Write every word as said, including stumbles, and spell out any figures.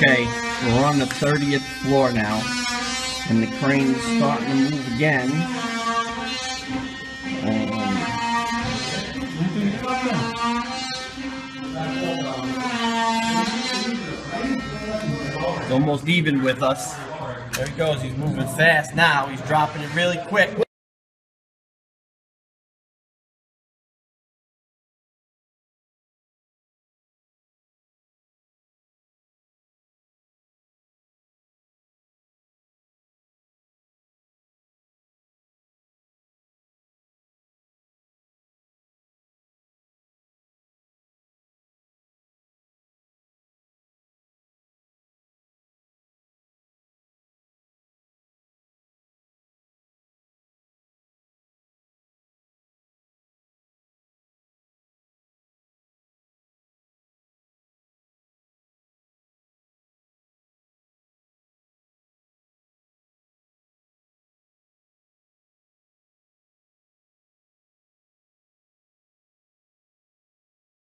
Okay, we're on the thirtieth floor now, and the crane is starting to move again. Um, it's almost even with us. There he goes, he's moving fast now, he's dropping it really quick.